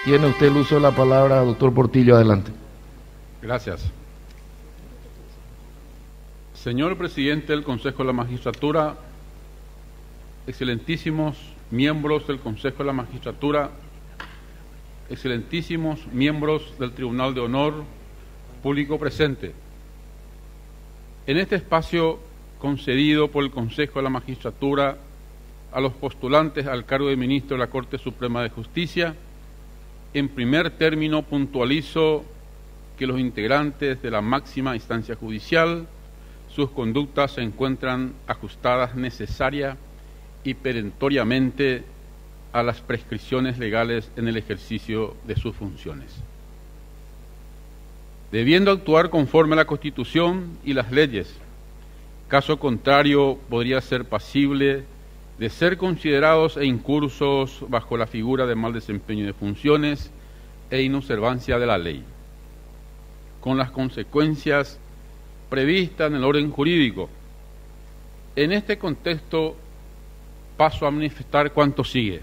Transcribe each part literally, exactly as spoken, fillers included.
Tiene usted el uso de la palabra, doctor Portillo, adelante. Gracias. Señor presidente del Consejo de la Magistratura, excelentísimos miembros del Consejo de la Magistratura, excelentísimos miembros del Tribunal de Honor, público presente. En este espacio concedido por el Consejo de la Magistratura a los postulantes al cargo de ministro de la Corte Suprema de Justicia, en primer término puntualizo que los integrantes de la máxima instancia judicial, sus conductas se encuentran ajustadas necesaria y perentoriamente a las prescripciones legales en el ejercicio de sus funciones. Debiendo actuar conforme a la Constitución y las leyes, caso contrario podría ser pasible de ser considerados e incursos bajo la figura de mal desempeño de funciones e inobservancia de la ley, con las consecuencias previstas en el orden jurídico. En este contexto paso a manifestar cuanto sigue.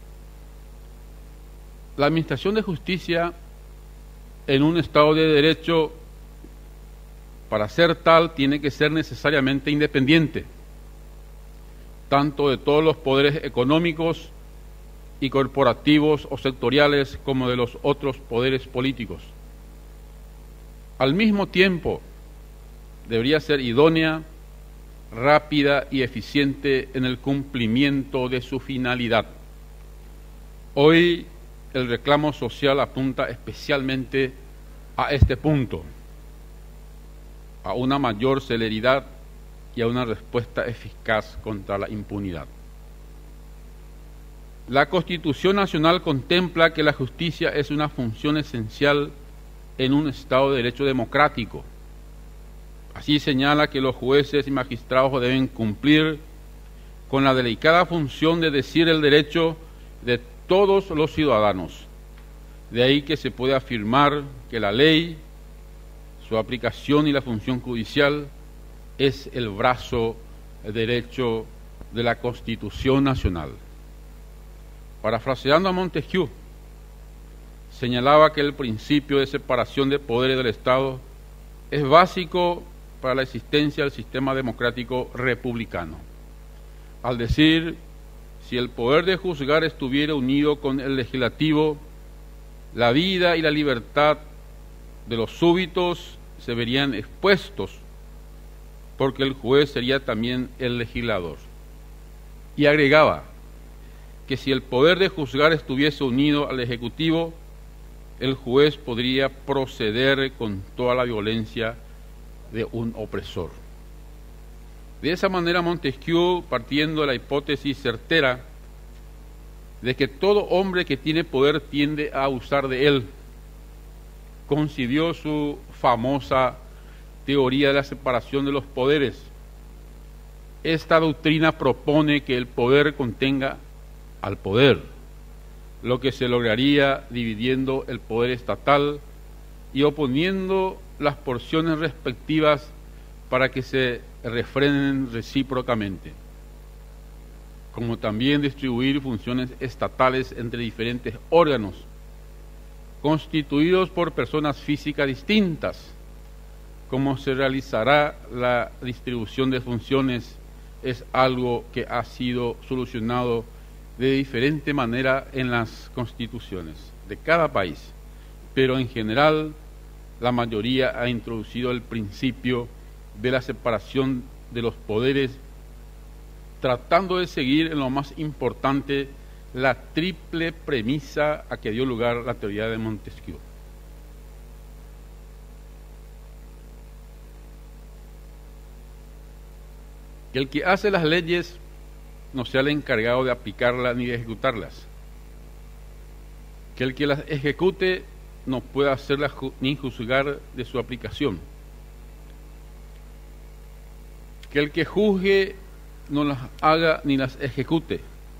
La Administración de Justicia en un Estado de Derecho, para ser tal, tiene que ser necesariamente independiente, tanto de todos los poderes económicos y corporativos o sectoriales como de los otros poderes políticos. Al mismo tiempo, debería ser idónea, rápida y eficiente en el cumplimiento de su finalidad. Hoy el reclamo social apunta especialmente a este punto, a una mayor celeridad y a una respuesta eficaz contra la impunidad. La Constitución Nacional contempla que la justicia es una función esencial en un Estado de Derecho democrático. Así señala que los jueces y magistrados deben cumplir con la delicada función de decir el derecho de todos los ciudadanos. De ahí que se puede afirmar que la ley, su aplicación y la función judicial es el brazo derecho de la Constitución Nacional. Parafraseando a Montesquieu, señalaba que el principio de separación de poderes del Estado es básico para la existencia del sistema democrático republicano. Al decir, si el poder de juzgar estuviera unido con el legislativo, la vida y la libertad de los súbditos se verían expuestos, porque el juez sería también el legislador. Y agregaba que si el poder de juzgar estuviese unido al Ejecutivo, el juez podría proceder con toda la violencia de un opresor. De esa manera Montesquieu, partiendo de la hipótesis certera de que todo hombre que tiene poder tiende a abusar de él, concibió su famosa teoría de la separación de los poderes. Esta doctrina propone que el poder contenga al poder, lo que se lograría dividiendo el poder estatal y oponiendo las porciones respectivas para que se refrenen recíprocamente, como también distribuir funciones estatales entre diferentes órganos constituidos por personas físicas distintas. Cómo se realizará la distribución de funciones es algo que ha sido solucionado de diferente manera en las constituciones de cada país, pero en general la mayoría ha introducido el principio de la separación de los poderes, tratando de seguir en lo más importante la triple premisa a que dio lugar la teoría de Montesquieu. Que el que hace las leyes no sea el encargado de aplicarlas ni de ejecutarlas. Que el que las ejecute no pueda hacerlas ni juzgar de su aplicación. Que el que juzgue no las haga ni las ejecute.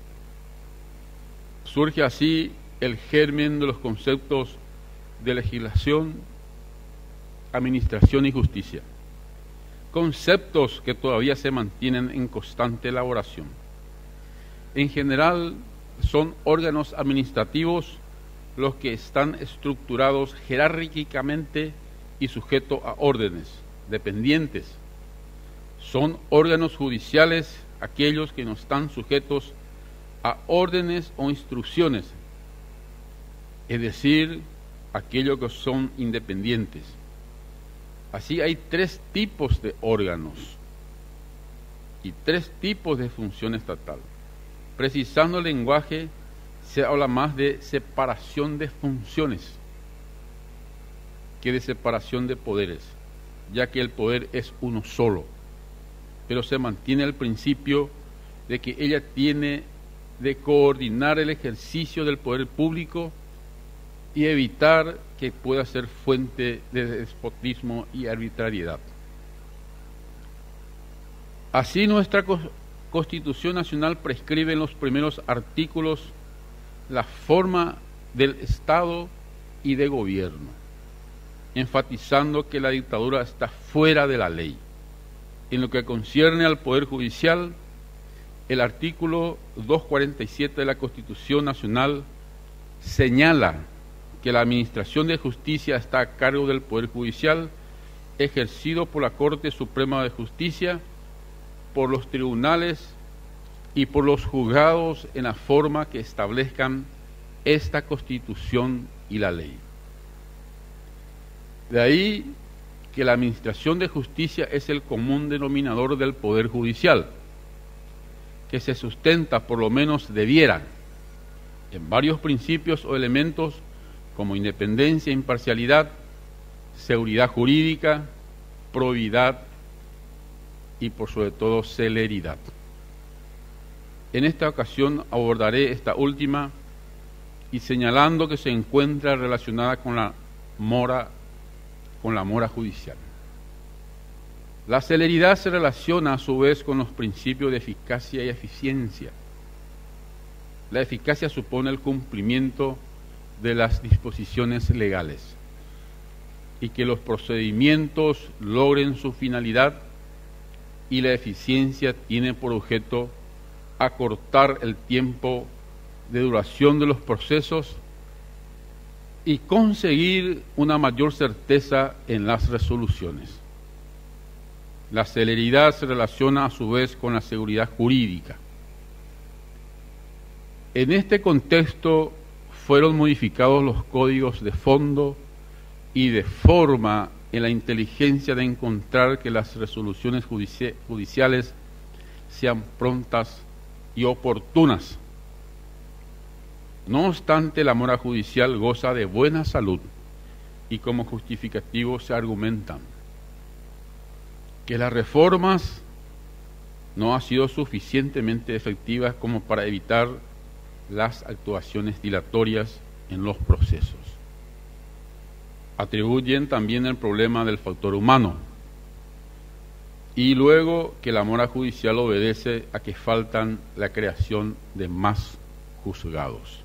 Surge así el germen de los conceptos de legislación, administración y justicia. Conceptos que todavía se mantienen en constante elaboración. En general, son órganos administrativos los que están estructurados jerárquicamente y sujetos a órdenes dependientes. Son órganos judiciales aquellos que no están sujetos a órdenes o instrucciones, es decir, aquellos que son independientes. Así hay tres tipos de órganos y tres tipos de función estatal. Precisando el lenguaje, se habla más de separación de funciones que de separación de poderes, ya que el poder es uno solo, pero se mantiene el principio de que ella tiene de coordinar el ejercicio del poder público y evitar que pueda ser fuente de despotismo y arbitrariedad. Así, nuestra Constitución Nacional prescribe en los primeros artículos la forma del Estado y de gobierno, enfatizando que la dictadura está fuera de la ley. En lo que concierne al Poder Judicial, el artículo doscientos cuarenta y siete de la Constitución Nacional señala que la administración de justicia está a cargo del Poder Judicial, ejercido por la Corte Suprema de Justicia, por los tribunales y por los juzgados en la forma que establezcan esta Constitución y la ley. De ahí que la administración de justicia es el común denominador del Poder Judicial, que se sustenta, por lo menos debiera, en varios principios o elementos como independencia, imparcialidad, seguridad jurídica, probidad y por sobre todo celeridad. En esta ocasión abordaré esta última y señalando que se encuentra relacionada con la mora, con la mora judicial. La celeridad se relaciona a su vez con los principios de eficacia y eficiencia. La eficacia supone el cumplimiento de las disposiciones legales y que los procedimientos logren su finalidad, y la eficiencia tiene por objeto acortar el tiempo de duración de los procesos y conseguir una mayor certeza en las resoluciones. La celeridad se relaciona a su vez con la seguridad jurídica. En este contexto fueron modificados los códigos de fondo y de forma en la inteligencia de encontrar que las resoluciones judici- judiciales sean prontas y oportunas. No obstante, la mora judicial goza de buena salud y como justificativo se argumentan que las reformas no han sido suficientemente efectivas como para evitar las actuaciones dilatorias en los procesos. Atribuyen también el problema del factor humano y luego que la mora judicial obedece a que faltan la creación de más juzgados.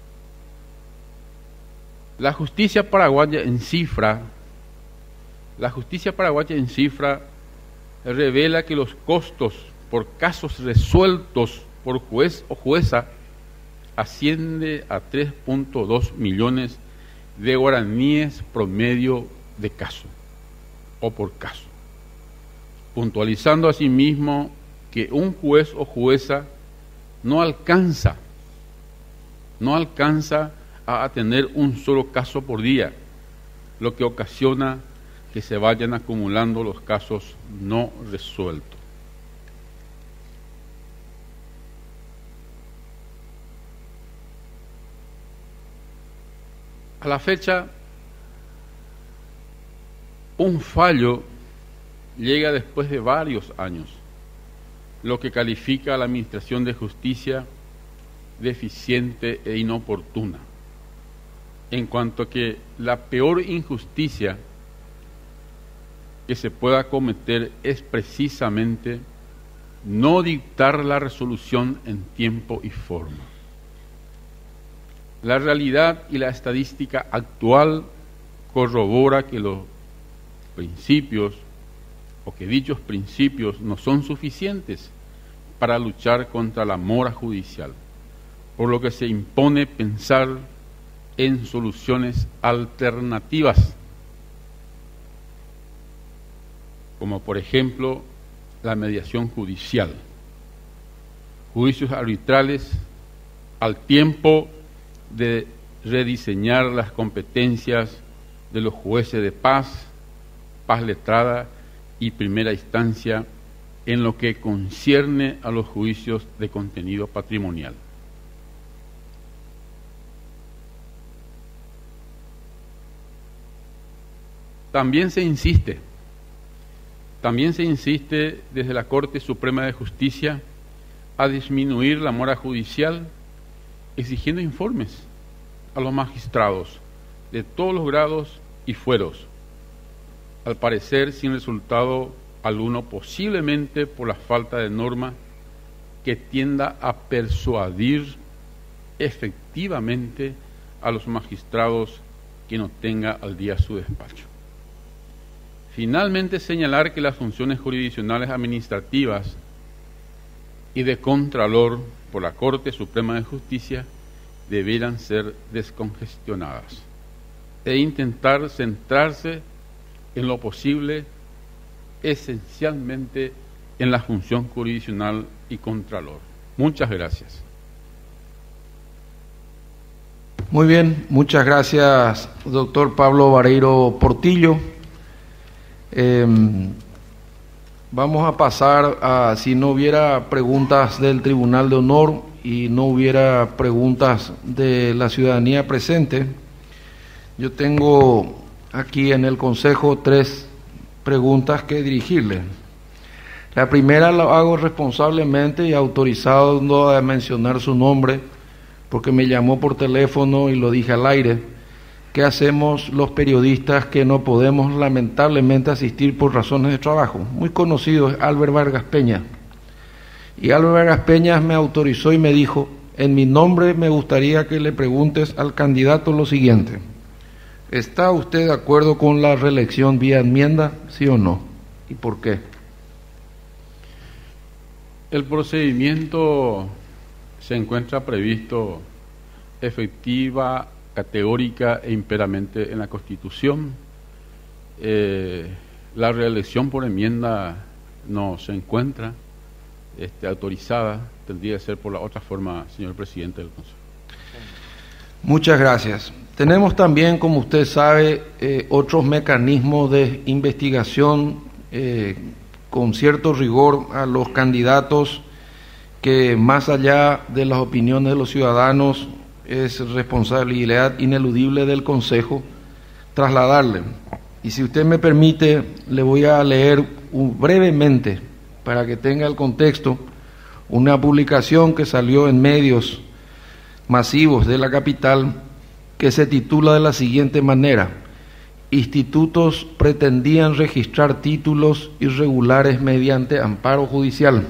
La justicia paraguaya en cifra, la justicia paraguaya en cifra revela que los costos por casos resueltos por juez o jueza asciende a tres punto dos millones de guaraníes promedio de caso o por caso, puntualizando asimismo que un juez o jueza no alcanza, no alcanza a atender un solo caso por día, lo que ocasiona que se vayan acumulando los casos no resueltos. A la fecha, un fallo llega después de varios años, lo que califica a la Administración de Justicia deficiente e inoportuna, en cuanto a que la peor injusticia que se pueda cometer es precisamente no dictar la resolución en tiempo y forma. La realidad y la estadística actual corrobora que los principios o que dichos principios no son suficientes para luchar contra la mora judicial, por lo que se impone pensar en soluciones alternativas, como por ejemplo la mediación judicial, juicios arbitrales, al tiempo de rediseñar las competencias de los jueces de paz, paz letrada y primera instancia en lo que concierne a los juicios de contenido patrimonial. También se insiste, también se insiste desde la Corte Suprema de Justicia a disminuir la mora judicial, exigiendo informes a los magistrados de todos los grados y fueros, al parecer sin resultado alguno, posiblemente por la falta de norma que tienda a persuadir efectivamente a los magistrados que no tenga al día su despacho. Finalmente, señalar que las funciones jurisdiccionales administrativas y de contralor por la Corte Suprema de Justicia debieran ser descongestionadas e intentar centrarse en lo posible esencialmente en la función jurisdiccional y contralor. Muchas gracias. Muy bien, muchas gracias, doctor Pablo Vareiro Portillo. Eh, vamos a pasar a, si no hubiera preguntas del Tribunal de Honor y no hubiera preguntas de la ciudadanía presente, yo tengo aquí en el Consejo tres preguntas que dirigirle. La primera la hago responsablemente y autorizado no a mencionar su nombre, porque me llamó por teléfono y lo dije al aire. ¿Qué hacemos los periodistas que no podemos lamentablemente asistir por razones de trabajo? Muy conocido es Albert Vargas Peña. Y Albert Vargas Peña me autorizó y me dijo: en mi nombre me gustaría que le preguntes al candidato lo siguiente: ¿está usted de acuerdo con la reelección vía enmienda, sí o no? ¿Y por qué? El procedimiento se encuentra previsto efectiva, categórica e imperamente en la Constitución. Eh, la reelección por enmienda no se encuentra este, autorizada, tendría que ser por la otra forma, señor presidente del Consejo. Muchas gracias. Tenemos también, como usted sabe, eh, otros mecanismos de investigación eh, con cierto rigor a los candidatos, que más allá de las opiniones de los ciudadanos es responsabilidad ineludible del Consejo trasladarle. Y si usted me permite, le voy a leer un, brevemente, para que tenga el contexto, una publicación que salió en medios masivos de la capital, que se titula de la siguiente manera: institutos pretendían registrar títulos irregulares mediante amparo judicial.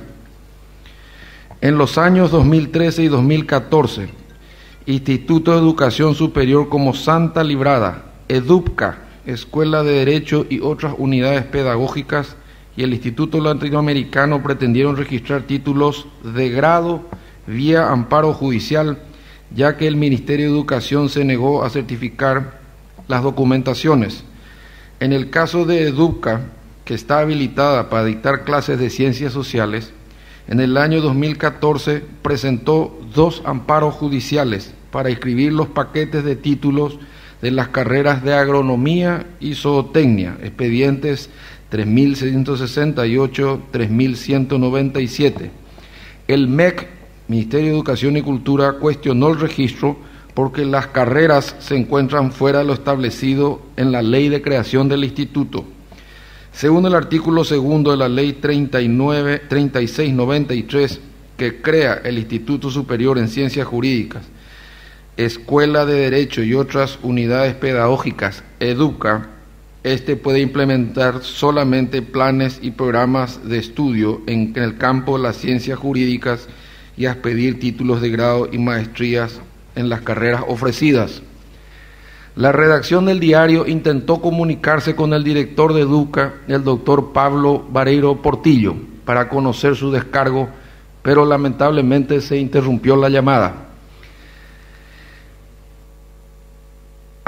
En los años dos mil trece y dos mil catorce, Instituto de Educación Superior como Santa Librada, EDUPCA, Escuela de Derecho y otras unidades pedagógicas, y el Instituto Latinoamericano pretendieron registrar títulos de grado vía amparo judicial, ya que el Ministerio de Educación se negó a certificar las documentaciones. En el caso de EDUPCA, que está habilitada para dictar clases de ciencias sociales, en el año dos mil catorce presentó dos amparos judiciales para inscribir los paquetes de títulos de las carreras de agronomía y zootecnia, expedientes tres mil ciento sesenta y ocho, tres mil ciento noventa y siete. El M E C, Ministerio de Educación y Cultura, cuestionó el registro porque las carreras se encuentran fuera de lo establecido en la ley de creación del instituto. Según el artículo segundo de la ley treinta y nueve, treinta y seis noventa y tres, que crea el Instituto Superior en Ciencias Jurídicas, Escuela de Derecho y otras unidades pedagógicas, EDUCA, este puede implementar solamente planes y programas de estudio en el campo de las ciencias jurídicas y a expedir títulos de grado y maestrías en las carreras ofrecidas. La redacción del diario intentó comunicarse con el director de EDUCA, el doctor Pablo Vareiro Portillo, para conocer su descargo, pero lamentablemente se interrumpió la llamada.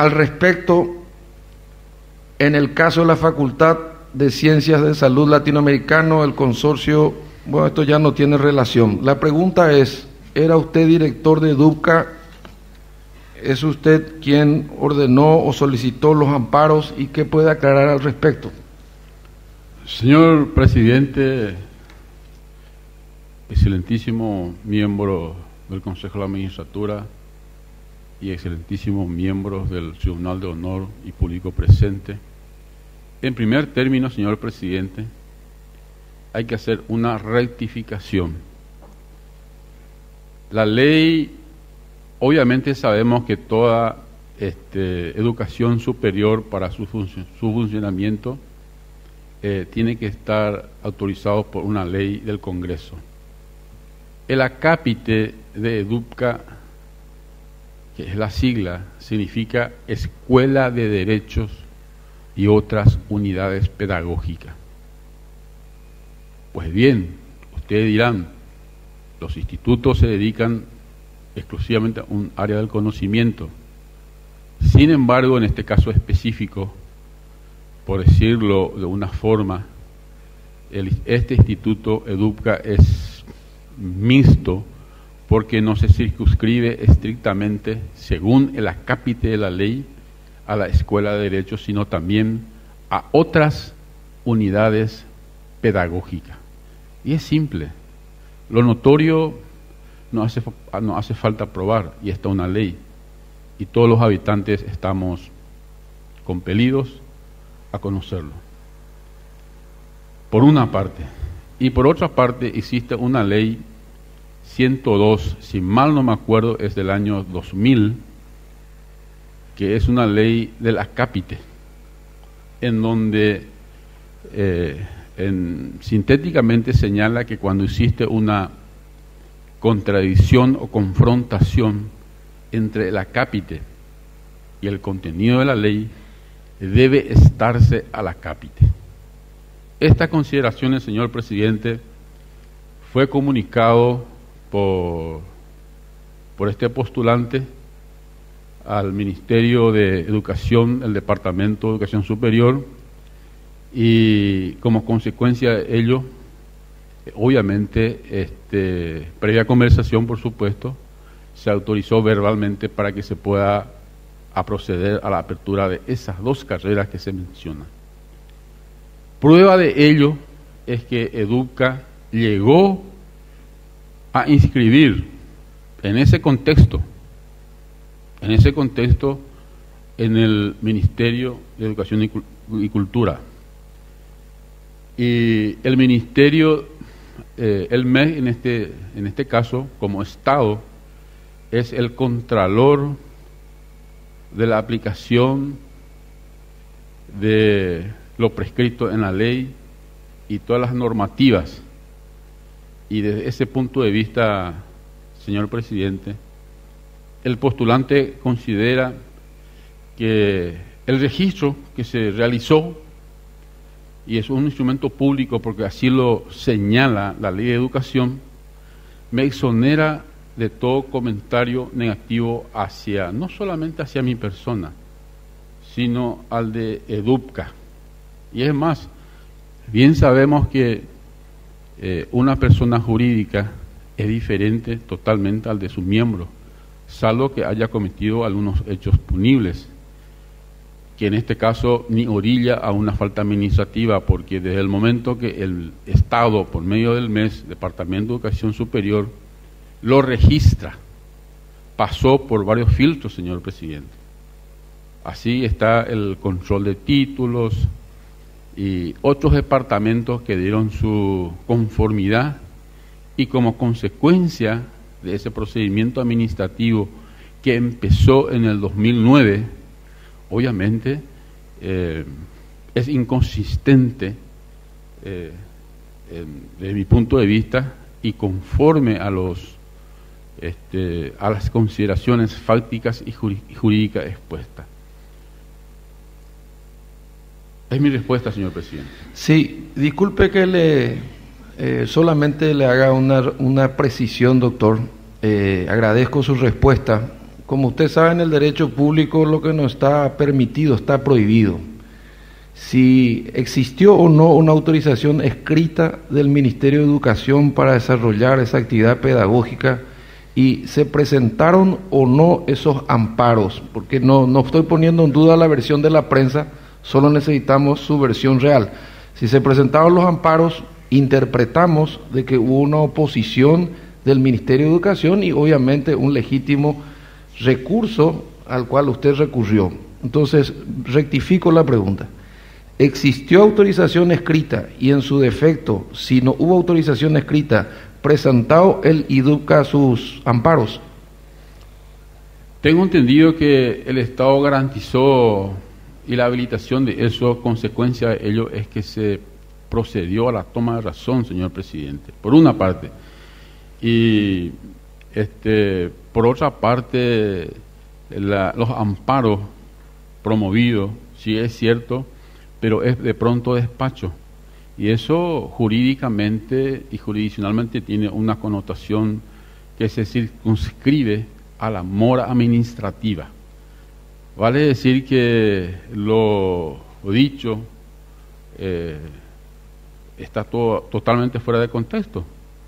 al respecto en el caso de la Facultad de Ciencias de Salud Latinoamericano, el consorcio, bueno, esto ya no tiene relación. La pregunta es, ¿era usted director de EDUPCA? ¿Es usted quien ordenó o solicitó los amparos y qué puede aclarar al respecto? Señor presidente, excelentísimo miembro del Consejo de la Magistratura y excelentísimos miembros del Tribunal de Honor y público presente, en primer término, señor presidente, hay que hacer una rectificación. La ley, obviamente sabemos que toda este, educación superior para su, func- su funcionamiento eh, tiene que estar autorizado por una ley del Congreso. El acápite de EDUPCA, que es la sigla, significa Escuela de Derechos y otras unidades pedagógicas. Pues bien, ustedes dirán, los institutos se dedican exclusivamente a un área del conocimiento. Sin embargo, en este caso específico, por decirlo de una forma, el, este instituto EDUPCA es mixto porque no se circunscribe estrictamente, según el acápite de la ley, a la Escuela de Derecho, sino también a otras unidades pedagógicas. Y es simple. Lo notorio no hace, no hace falta probar, y está una ley. Y todos los habitantes estamos compelidos a conocerlo. Por una parte. Y por otra parte, existe una ley ciento dos, si mal no me acuerdo, es del año dos mil, que es una ley del acápite, en donde eh, en, sintéticamente señala que cuando existe una contradicción o confrontación entre el acápite y el contenido de la ley, debe estarse al acápite. Esta consideración, señor presidente, fue comunicado por, por este postulante al Ministerio de Educación, el Departamento de Educación Superior, y como consecuencia de ello, obviamente, este, previa conversación, por supuesto, se autorizó verbalmente para que se pueda a proceder a la apertura de esas dos carreras que se mencionan. Prueba de ello es que EDUPCA llegó a inscribir en ese contexto, en ese contexto, en el Ministerio de Educación y Cultura. Y el Ministerio, eh, el M E S en este, en este caso, como Estado, es el contralor de la aplicación de lo prescrito en la ley y todas las normativas. Y desde ese punto de vista, señor presidente, el postulante considera que el registro que se realizó, y es un instrumento público porque así lo señala la Ley de Educación, me exonera de todo comentario negativo hacia, no solamente hacia mi persona, sino al de EDUPCA. Y es más, bien sabemos que eh, una persona jurídica es diferente totalmente al de su miembro, salvo que haya cometido algunos hechos punibles, que en este caso ni orilla a una falta administrativa, porque desde el momento que el Estado, por medio del M E S, Departamento de Educación Superior, lo registra, pasó por varios filtros, señor presidente. Así está el control de títulos y otros departamentos que dieron su conformidad, y como consecuencia de ese procedimiento administrativo que empezó en el dos mil nueve, obviamente eh, es inconsistente eh, en, desde mi punto de vista y conforme a los este, a las consideraciones fácticas y jurídicas expuestas. Es mi respuesta, señor presidente. Sí, disculpe que le eh, solamente le haga una, una precisión, doctor. Eh, agradezco su respuesta como usted sabe, en el derecho público lo que no está permitido está prohibido. Si existió o no una autorización escrita del Ministerio de Educación para desarrollar esa actividad pedagógica y se presentaron o no esos amparos, porque no, no estoy poniendo en duda la versión de la prensa, solo necesitamos su versión real. Si se presentaron los amparos, interpretamos de que hubo una oposición del Ministerio de Educación y obviamente un legítimo recurso al cual usted recurrió. Entonces, rectifico la pregunta. ¿Existió autorización escrita y en su defecto, si no hubo autorización escrita, presentado el IDUCA sus amparos? Tengo entendido que el Estado garantizó y la habilitación de eso, consecuencia de ello es que se procedió a la toma de razón, señor presidente, por una parte. Y este, por otra parte, la, los amparos promovidos, sí es cierto, pero es de pronto despacho. Y eso jurídicamente y jurisdiccionalmente tiene una connotación que se circunscribe a la mora administrativa. Vale decir que lo dicho eh, está todo, totalmente fuera de contexto,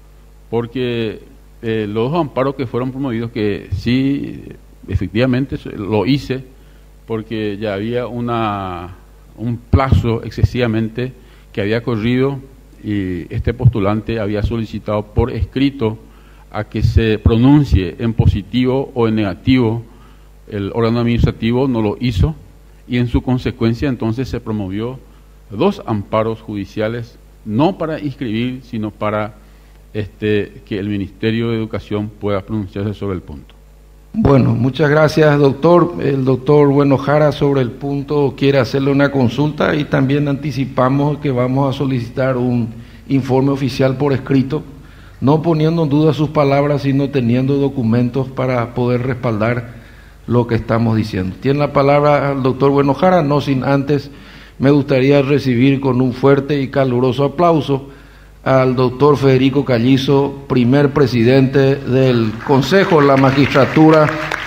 porque eh, los dos amparos que fueron promovidos, que sí, efectivamente lo hice, porque ya había una, un plazo excesivamente que había corrido y este postulante había solicitado por escrito a que se pronuncie en positivo o en negativo. El órgano administrativo no lo hizo y en su consecuencia entonces se promovió dos amparos judiciales, no para inscribir, sino para este, que el Ministerio de Educación pueda pronunciarse sobre el punto. Bueno, muchas gracias, doctor. El doctor Bueno Jara sobre el punto quiere hacerle una consulta y también anticipamos que vamos a solicitar un informe oficial por escrito, no poniendo en duda sus palabras, sino teniendo documentos para poder respaldar lo que estamos diciendo. Tiene la palabra el doctor Bueno Jara, no sin antes me gustaría recibir con un fuerte y caluroso aplauso al doctor Federico Callizo, primer presidente del Consejo de la Magistratura,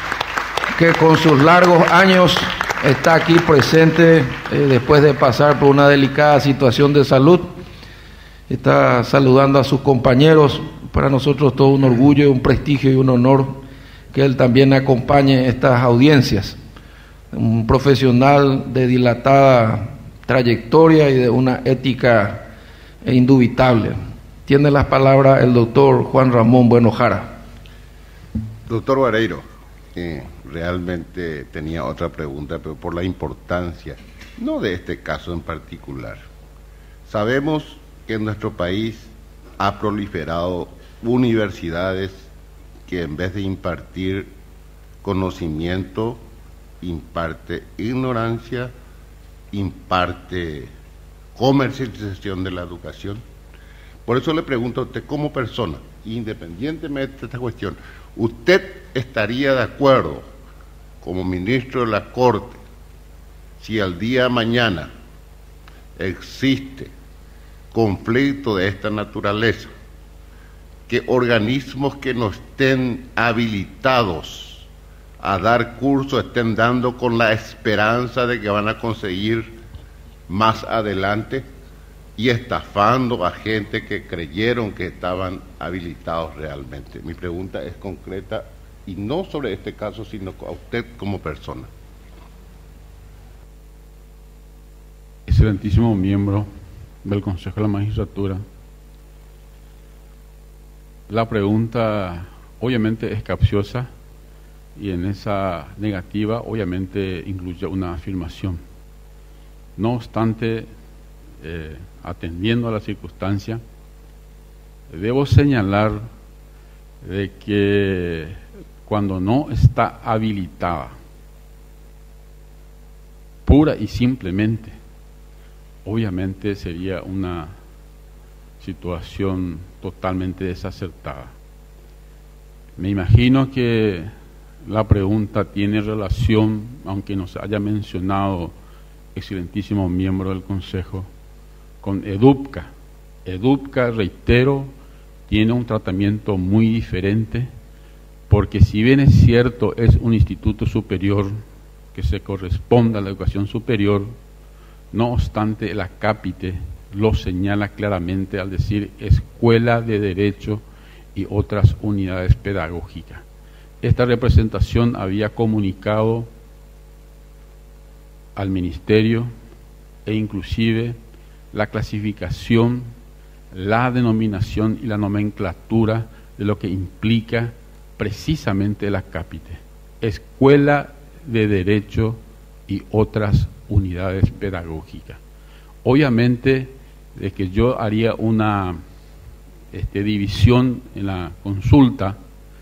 que con sus largos años está aquí presente eh, después de pasar por una delicada situación de salud. Está saludando a sus compañeros. Para nosotros todo un orgullo, un prestigio y un honor que él también acompañe estas audiencias. Un profesional de dilatada trayectoria y de una ética indubitable. Tiene las palabras el doctor Juan Ramón Bueno Jara. Doctor Vareiro, eh, realmente tenía otra pregunta, pero por la importancia, no de este caso en particular. Sabemos que en nuestro país ha proliferado universidades que en vez de impartir conocimiento, imparte ignorancia, imparte comercialización de la educación. Por eso le pregunto a usted como persona, independientemente de esta cuestión, ¿usted estaría de acuerdo como ministro de la Corte si al día de mañana existe conflicto de esta naturaleza, que organismos que no estén habilitados a dar curso estén dando con la esperanza de que van a conseguir más adelante y estafando a gente que creyeron que estaban habilitados realmente? Mi pregunta es concreta y no sobre este caso, sino a usted como persona. Excelentísimo miembro del Consejo de la Magistratura, la pregunta obviamente es capciosa y en esa negativa obviamente incluye una afirmación. No obstante, eh, atendiendo a la circunstancia, debo señalar de que cuando no está habilitada, pura y simplemente, obviamente sería una situación totalmente desacertada. Me imagino que la pregunta tiene relación, aunque nos haya mencionado excelentísimo miembro del Consejo, con EDUPCA. EDUPCA, reitero, tiene un tratamiento muy diferente porque si bien es cierto, es un instituto superior que se corresponde a la educación superior, no obstante el acápite lo señala claramente al decir Escuela de Derecho y otras unidades pedagógicas. Esta representación había comunicado al Ministerio e inclusive la clasificación, la denominación y la nomenclatura de lo que implica precisamente el acápite, Escuela de Derecho y otras unidades pedagógicas. Obviamente, de que yo haría una este, división en la consulta,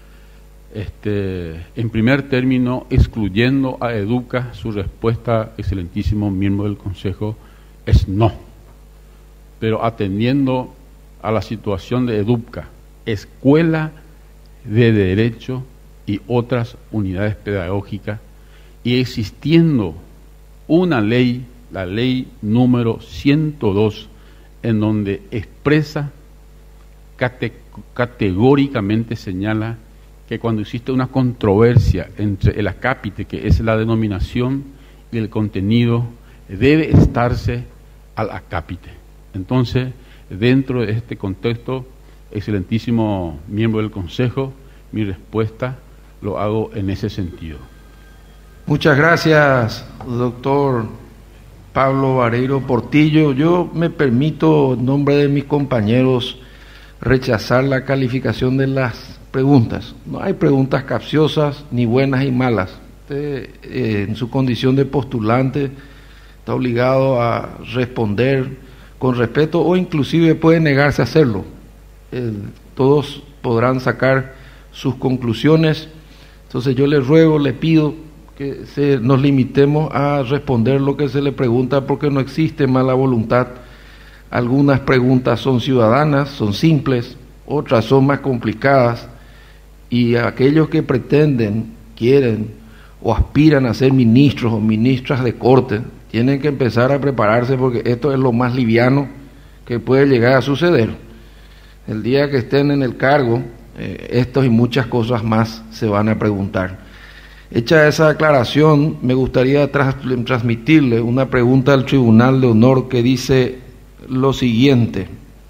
este, en primer término, excluyendo a EDUCA, su respuesta, excelentísimo miembro del Consejo, es no. Pero atendiendo a la situación de EDUCA, Escuela de Derecho y otras unidades pedagógicas, y existiendo una ley, la ley número ciento dos, en donde expresa, cate, categóricamente señala que cuando existe una controversia entre el acápite, que es la denominación, y el contenido, debe estarse al acápite. Entonces, dentro de este contexto, excelentísimo miembro del Consejo, mi respuesta lo hago en ese sentido. Muchas gracias, doctor Pablo Vareiro Portillo. Yo me permito, en nombre de mis compañeros, rechazar la calificación de las preguntas. No hay preguntas capciosas, ni buenas y malas. Usted, eh, en su condición de postulante, está obligado a responder con respeto o inclusive puede negarse a hacerlo. Eh, todos podrán sacar sus conclusiones. Entonces yo le ruego, le pido que se, nos limitemos a responder lo que se le pregunta, porque no existe mala voluntad. Algunas preguntas son ciudadanas, son simples, otras son más complicadas, y aquellos que pretenden, quieren o aspiran a ser ministros o ministras de corte, tienen que empezar a prepararse, porque esto es lo más liviano que puede llegar a suceder. El día que estén en el cargo, eh, estos y muchas cosas más se van a preguntar. Hecha esa aclaración, me gustaría tras, transmitirle una pregunta al Tribunal de Honor que dice lo siguiente: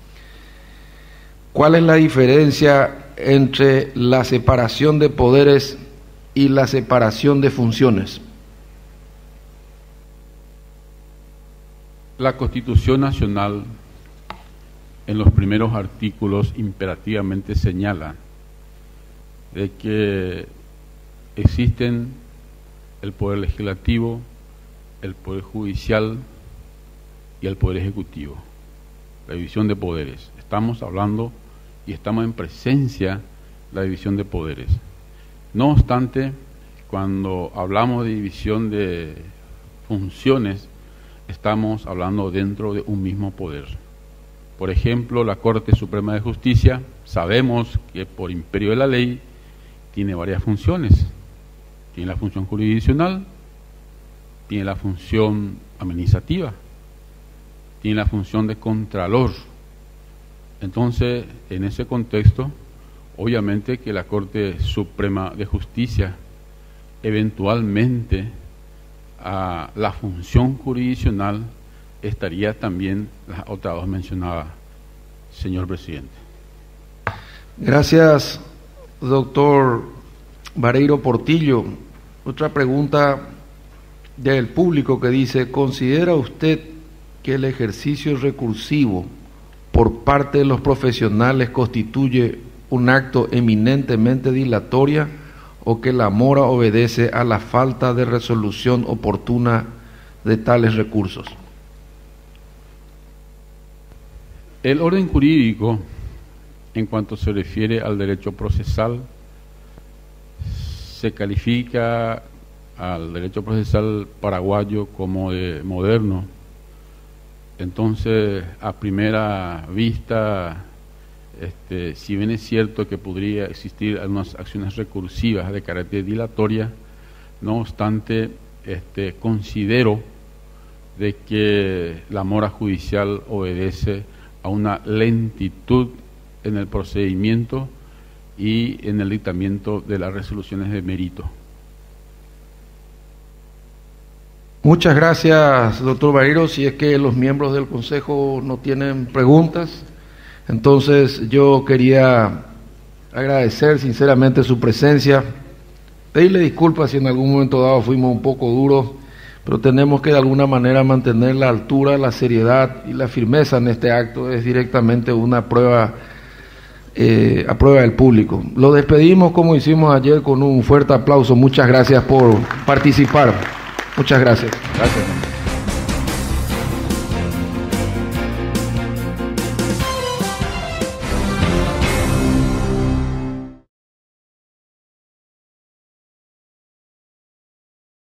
¿cuál es la diferencia entre la separación de poderes y la separación de funciones? La Constitución Nacional, en los primeros artículos, imperativamente señala de que existen el Poder Legislativo, el Poder Judicial y el Poder Ejecutivo, la división de poderes. Estamos hablando y estamos en presencia de la división de poderes. No obstante, cuando hablamos de división de funciones, estamos hablando dentro de un mismo poder. Por ejemplo, la Corte Suprema de Justicia, sabemos que por imperio de la ley tiene varias funciones. Tiene la función jurisdiccional, tiene la función administrativa, tiene la función de contralor. Entonces, en ese contexto, obviamente que la Corte Suprema de Justicia, eventualmente, a la función jurisdiccional estaría también las otras dos mencionadas, señor presidente. Gracias, doctor Vareiro Portillo. Otra pregunta del público que dice: ¿considera usted que el ejercicio recursivo por parte de los profesionales constituye un acto eminentemente dilatoria, o que la mora obedece a la falta de resolución oportuna de tales recursos? El orden jurídico, en cuanto se refiere al derecho procesal, se califica al derecho procesal paraguayo como de moderno. Entonces, a primera vista, este, si bien es cierto que podría existir algunas acciones recursivas de carácter dilatoria, no obstante, este, considero de que la mora judicial obedece a una lentitud en el procedimiento y en el dictamiento de las resoluciones de mérito. Muchas gracias, doctor Barreiro. Si es que los miembros del Consejo no tienen preguntas, entonces yo quería agradecer sinceramente su presencia, pedirle disculpas si en algún momento dado fuimos un poco duros, pero tenemos que de alguna manera mantener la altura, la seriedad y la firmeza en este acto. Es directamente una prueba eh, a prueba del público. Lo despedimos como hicimos ayer con un fuerte aplauso. Muchas gracias por participar. Muchas gracias. Gracias.